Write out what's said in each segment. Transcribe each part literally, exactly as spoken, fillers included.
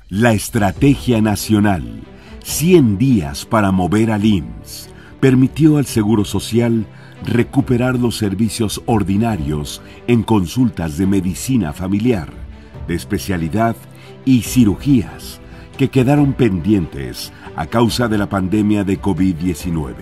La Estrategia Nacional, cien días para mover al I M S S, permitió al Seguro Social recuperar los servicios ordinarios en consultas de medicina familiar, de especialidad y cirugías que quedaron pendientes a causa de la pandemia de COVID diecinueve.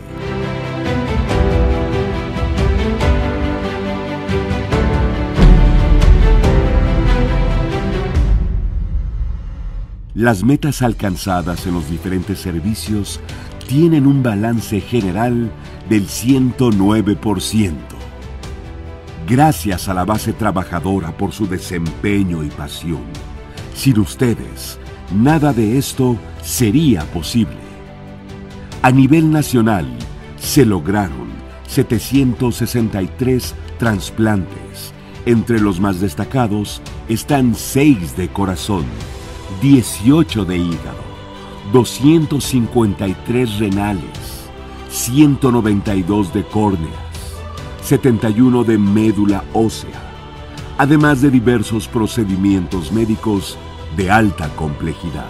Las metas alcanzadas en los diferentes servicios tienen un balance general del ciento nueve por ciento. Gracias a la base trabajadora por su desempeño y pasión. Sin ustedes, nada de esto sería posible. A nivel nacional, se lograron setecientos sesenta y tres trasplantes. Entre los más destacados están seis de corazón, dieciocho de hígado, doscientos cincuenta y tres renales, ciento noventa y dos de córneas, setenta y uno de médula ósea, además de diversos procedimientos médicos de alta complejidad.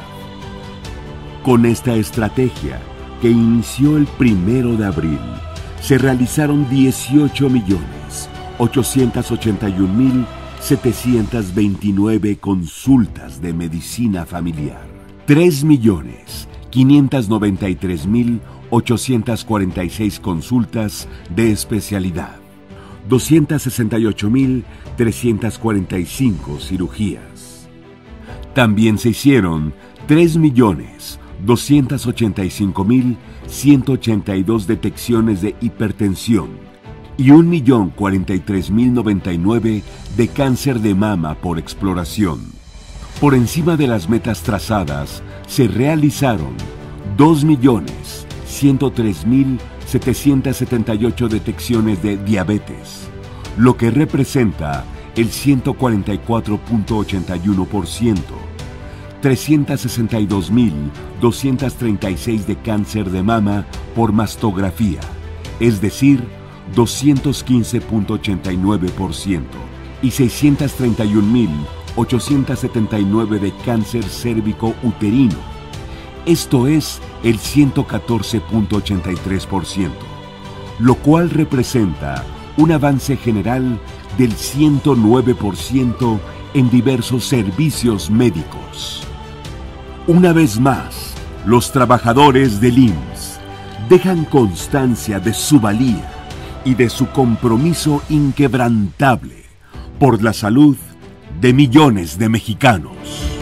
Con esta estrategia, que inició el primero de abril, se realizaron dieciocho millones ochocientos ochenta y un mil setecientos veintinueve consultas de medicina familiar, tres millones quinientos noventa y tres mil ochocientos cuarenta y seis consultas de especialidad, doscientos sesenta y ocho mil trescientos cuarenta y cinco cirugías. También se hicieron tres millones doscientos ochenta y cinco mil ciento ochenta y dos detecciones de hipertensión y un millón cuarenta y tres mil noventa y nueve de cáncer de mama por exploración. Por encima de las metas trazadas, se realizaron dos millones ciento tres mil setecientos setenta y ocho detecciones de diabetes, lo que representa el ciento cuarenta y cuatro punto ochenta y uno por ciento, trescientos sesenta y dos mil doscientos treinta y seis de cáncer de mama por mastografía, es decir, doscientos quince punto ochenta y nueve por ciento, y seiscientos treinta y un mil ochocientos setenta y nueve de cáncer cérvico uterino, esto es el ciento catorce punto ochenta y tres por ciento, lo cual representa un avance general del ciento nueve por ciento en diversos servicios médicos. Una vez más, los trabajadores del I M S S dejan constancia de su valía y de su compromiso inquebrantable por la salud de millones de mexicanos.